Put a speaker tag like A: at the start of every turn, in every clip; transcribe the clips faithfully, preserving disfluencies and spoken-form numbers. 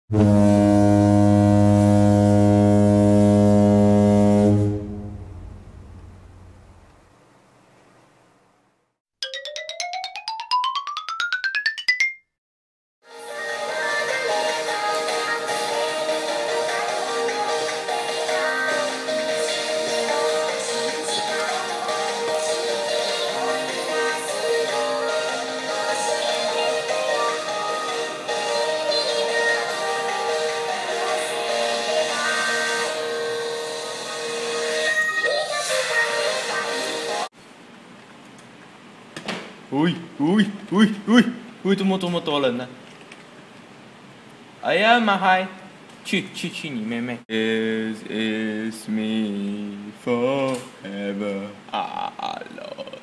A: Ui, ui, ui, ui, ui，这么这么多人呢！哎呀妈嗨，去去去你妹妹 ！This is me forever alone.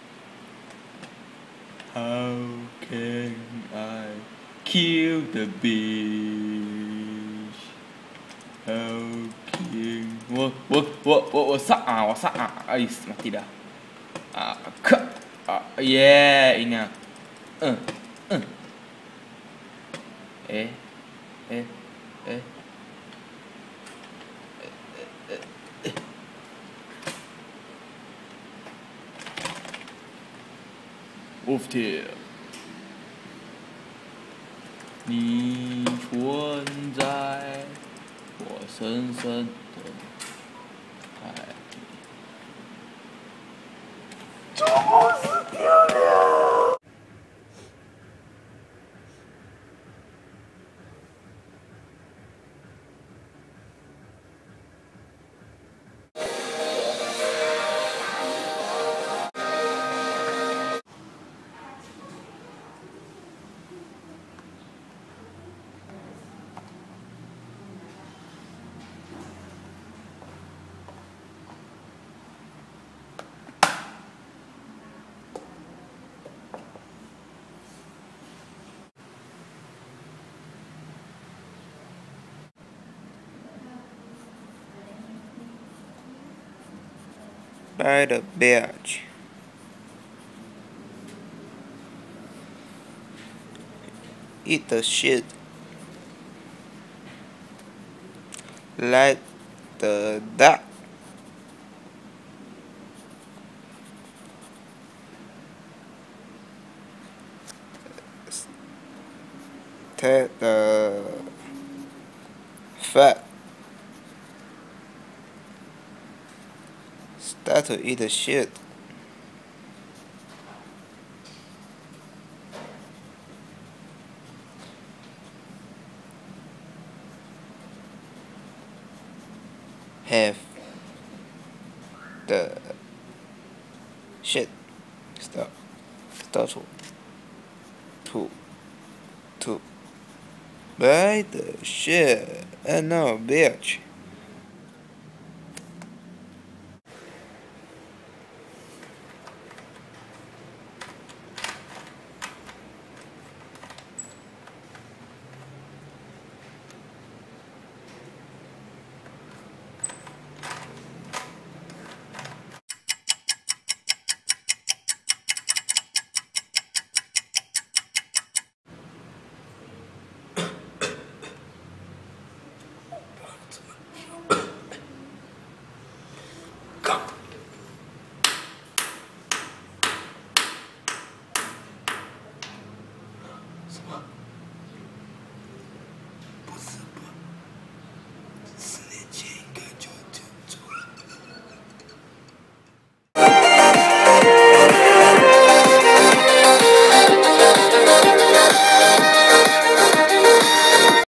A: How can I kill the beach? How can 我我我我我上啊我上啊哎mati dah ah ke ah yeah ini ah uh, uh. eh eh eh Wolf Tail， 你存在我深深的海里。这不是漂亮。By the beach, eat the shit like the duck. Take the fat. Start to eat the shit. Have the shit. Stop. Start to to to buy the shit. And no bitch.